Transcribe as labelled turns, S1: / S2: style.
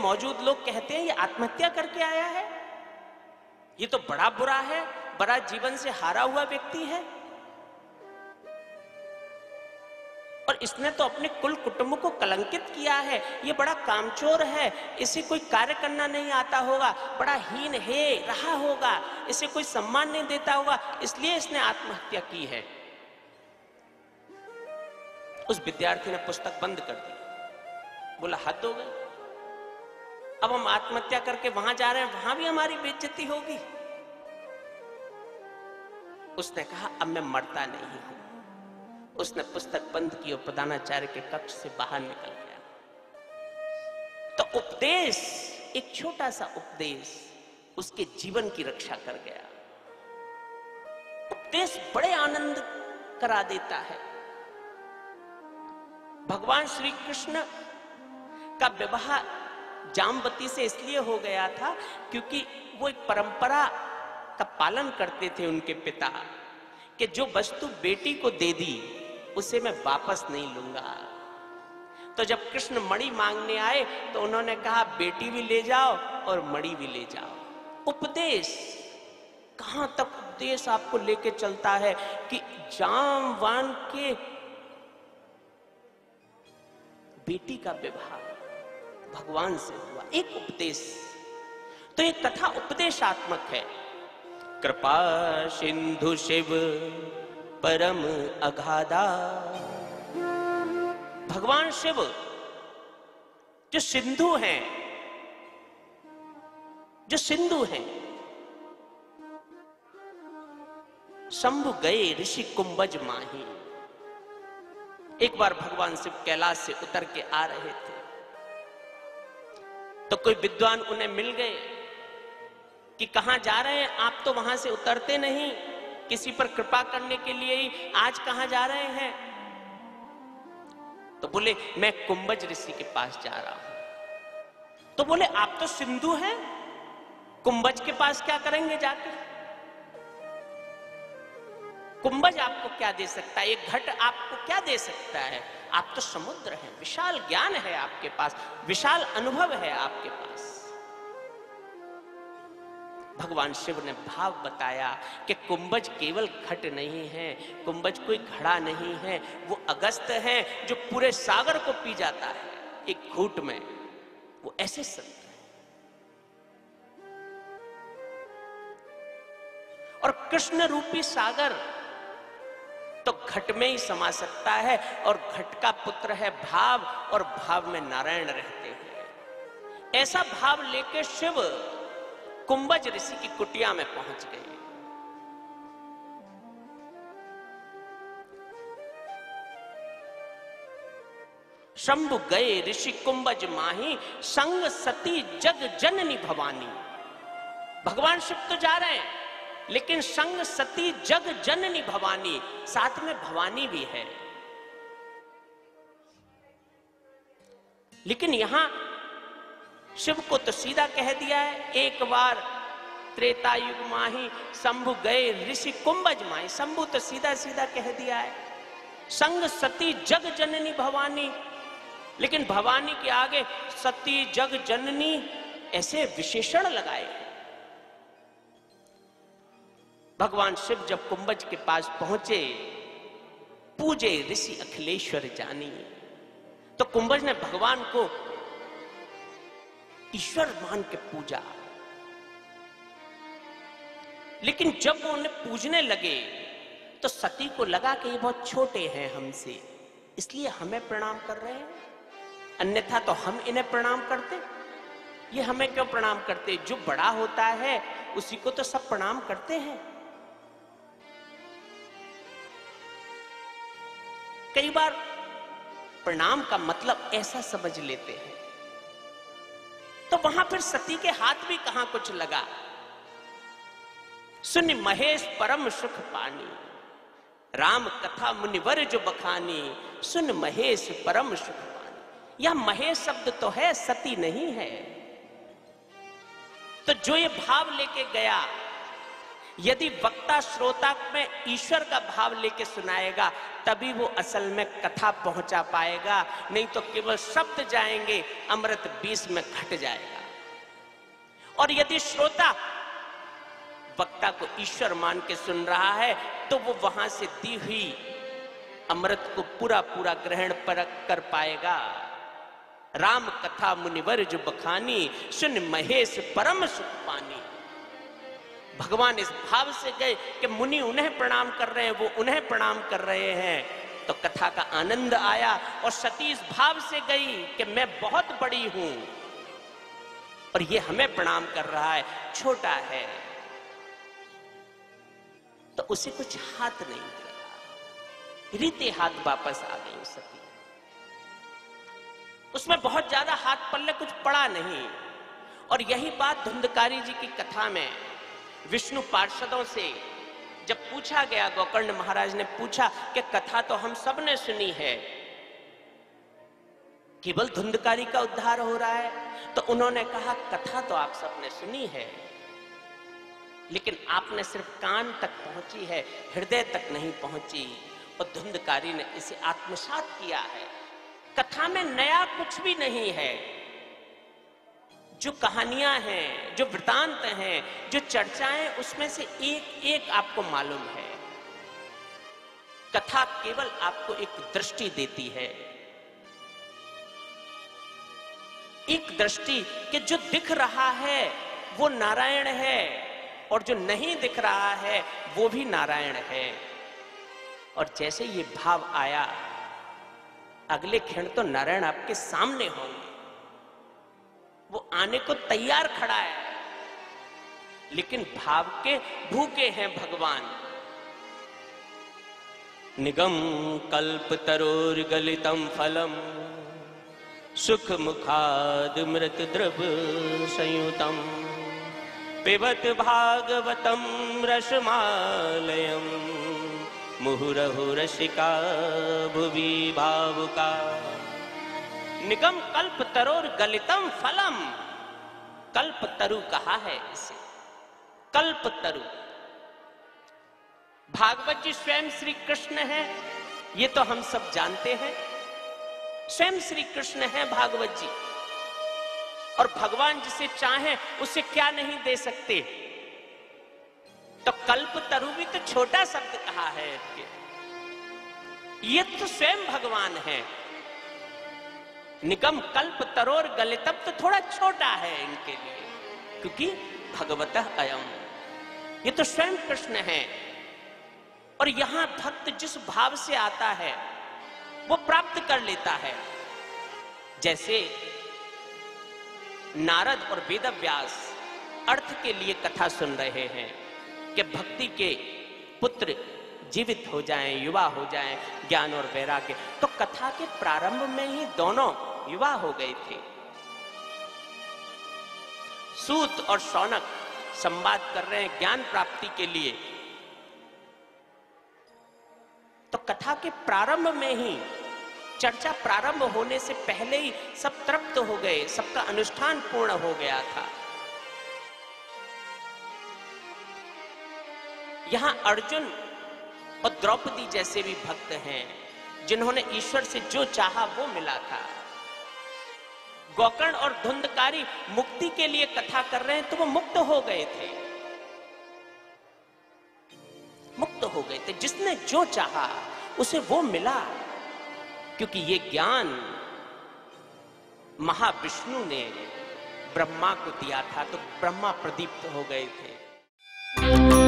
S1: मौजूद लोग कहते हैं ये आत्महत्या करके आया है, ये तो बड़ा बुरा है, बड़ा जीवन से हारा हुआ व्यक्ति है, और इसने तो अपने कुल कुटुंब को कलंकित किया है, ये बड़ा कामचोर है, इसे कोई कार्य करना नहीं आता होगा, बड़ा हीन है रहा होगा, इसे कोई सम्मान नहीं देता होगा, इसलिए इसने आत्महत्या की है। उस विद्यार्थी ने पुस्तक बंद कर दी, बोला हद हो गई, अब हम आत्महत्या करके वहां जा रहे हैं, वहां भी हमारी बेइज्जती होगी। उसने कहा अब मैं मरता नहीं हूं। उसने पुस्तक बंद की और प्रधानाचार्य के कक्ष से बाहर निकल गया। तो उपदेश, एक छोटा सा उपदेश उसके जीवन की रक्षा कर गया। उपदेश बड़े आनंद करा देता है। भगवान श्री कृष्ण का विवाह जामवती से इसलिए हो गया था क्योंकि वो एक परंपरा का पालन करते थे उनके पिता, कि जो वस्तु बेटी को दे दी उसे मैं वापस नहीं लूंगा। तो जब कृष्ण मणि मांगने आए तो उन्होंने कहा बेटी भी ले जाओ और मणि भी ले जाओ। उपदेश, कहां तक उपदेश आपको लेके चलता है कि जामवान के बेटी का विवाह भगवान से हुआ, एक उपदेश। तो ये कथा उपदेशात्मक है। कृपा सिंधु शिव परम अगाधा। भगवान शिव जो सिंधु हैं, जो सिंधु हैं, शंभु गए ऋषि कुंभज माही। एक बार भगवान शिव कैलाश से उतर के आ रहे थे तो कोई विद्वान उन्हें मिल गए कि कहां जा रहे हैं आप, तो वहां से उतरते नहीं, किसी पर कृपा करने के लिए ही आज कहां जा रहे हैं? तो बोले मैं कुंभज ऋषि के पास जा रहा हूं। तो बोले आप तो सिंधु हैं, कुंभज के पास क्या करेंगे जाके? कुंभज आपको क्या दे सकता है, एक घट आपको क्या दे सकता है? आप तो समुद्र हैं, विशाल ज्ञान है आपके पास, विशाल अनुभव है आपके पास। भगवान शिव ने भाव बताया कि कुंभज केवल घट नहीं है, कुंभज कोई घड़ा नहीं है, वो अगस्त है जो पूरे सागर को पी जाता है एक घूंट में। वो ऐसे संत है। और कृष्ण रूपी सागर तो घट में ही समा सकता है, और घट का पुत्र है भाव, और भाव में नारायण रहते हैं। ऐसा भाव लेके शिव कुंभज ऋषि की कुटिया में पहुंच गए। शंभु गए ऋषि कुंभज माही, संग सती जग जननी भवानी। भगवान शिव तो जा रहे हैं, लेकिन संग सती जग जननी भवानी, साथ में भवानी भी है। लेकिन यहां शिव को तो सीधा कह दिया है, एक बार त्रेता युग माही शंभु गए ऋषि कुंभज माही। शंभु तो सीधा सीधा कह दिया है, संग सती जग जननी भवानी, लेकिन भवानी के आगे सती जग जननी ऐसे विशेषण लगाए। भगवान शिव जब कुंभज के पास पहुंचे, पूजे ऋषि अखिलेश्वर जानी, तो कुंभज ने भगवान को ईश्वर मान के पूजा। लेकिन जब वो उन्हें पूजने लगे तो सती को लगा कि ये बहुत छोटे हैं हमसे, इसलिए हमें प्रणाम कर रहे हैं, अन्यथा तो हम इन्हें प्रणाम करते, ये हमें क्यों प्रणाम करते? जो बड़ा होता है उसी को तो सब प्रणाम करते हैं। कई बार प्रणाम का मतलब ऐसा समझ लेते हैं, तो वहां फिर सती के हाथ भी कहां कुछ लगा। सुन महेश परम सुख पानी, राम कथा मुनिवर जो बखानी, सुन महेश परम सुख पानी। यह महेश शब्द तो है, सती नहीं है। तो जो ये भाव लेके गया यदि वक्ता श्रोता में ईश्वर का भाव लेके सुनाएगा तभी वो असल में कथा पहुंचा पाएगा, नहीं तो केवल शब्द जाएंगे, अमृत बीच में घट जाएगा। और यदि श्रोता वक्ता को ईश्वर मान के सुन रहा है तो वो वहां से दी हुई अमृत को पूरा पूरा ग्रहण कर पाएगा। राम कथा मुनिवर जो बखानी, सुन महेश परम सुख पानी। भगवान इस भाव से गए कि मुनि उन्हें प्रणाम कर रहे हैं, वो उन्हें प्रणाम कर रहे हैं, तो कथा का आनंद आया। और सती इस भाव से गई कि मैं बहुत बड़ी हूं और ये हमें प्रणाम कर रहा है, छोटा है, तो उसे कुछ हाथ नहीं लगा, रीते हाथ वापस आ गई सती। उसमें बहुत ज्यादा हाथ पल्ले कुछ पड़ा नहीं। और यही बात धुंधकारी जी की कथा में विष्णु पार्षदों से जब पूछा गया, गोकर्ण महाराज ने पूछा कि कथा तो हम सब ने सुनी है, केवल धुंधकारी का उद्धार हो रहा है, तो उन्होंने कहा कथा तो आप सबने सुनी है, लेकिन आपने सिर्फ कान तक पहुंची है, हृदय तक नहीं पहुंची। और धुंधकारी ने इसे आत्मसात किया है। कथा में नया कुछ भी नहीं है। जो कहानियां हैं, जो वृतांत हैं, जो चर्चाएं, उसमें से एक एक आपको मालूम है। कथा केवल आपको एक दृष्टि देती है, एक दृष्टि कि जो दिख रहा है वो नारायण है और जो नहीं दिख रहा है वो भी नारायण है। और जैसे ये भाव आया, अगले क्षण तो नारायण आपके सामने होंगे, वो आने को तैयार खड़ा है, लेकिन भाव के भूखे हैं भगवान। निगम कल्प तरोर गलितम फलम, सुख मुखाद मृत द्रव संयुतम, पिबत भागवतम रसमालयम, मुहुरहु रसिका भुवि भावुका। निगम कल्प तरोर गलितम फलम, कल्प तरु कहा है इसे, कल्प तरु। भागवत जी स्वयं श्री कृष्ण है, ये तो हम सब जानते हैं, स्वयं श्री कृष्ण है भागवत जी। और भगवान जिसे चाहे उसे क्या नहीं दे सकते। तो कल्प तरु भी तो छोटा शब्द कहा है, ये तो स्वयं भगवान है। निगम कल्प तरोर गलितम तो थोड़ा छोटा है इनके लिए, क्योंकि भगवतः अयम, ये तो स्वयं कृष्ण है। और यहां भक्त जिस भाव से आता है वो प्राप्त कर लेता है। जैसे नारद और वेदव्यास अर्थ के लिए कथा सुन रहे हैं कि भक्ति के पुत्र जीवित हो जाएं, युवा हो जाएं, ज्ञान और वैराग्य। तो कथा के प्रारंभ में ही दोनों युवा हो गए थे। सूत और शौनक संवाद कर रहे हैं ज्ञान प्राप्ति के लिए। तो कथा के प्रारंभ में ही, चर्चा प्रारंभ होने से पहले ही सब तृप्त हो गए, सबका अनुष्ठान पूर्ण हो गया था। यहां अर्जुन और द्रौपदी जैसे भी भक्त हैं जिन्होंने ईश्वर से जो चाहा वो मिला था। गोकर्ण और धुंधकारी मुक्ति के लिए कथा कर रहे हैं तो वो मुक्त हो गए थे, मुक्त हो गए थे। जिसने जो चाहा उसे वो मिला, क्योंकि ये ज्ञान महाविष्णु ने ब्रह्मा को दिया था, तो ब्रह्मा प्रदीप्त हो गए थे।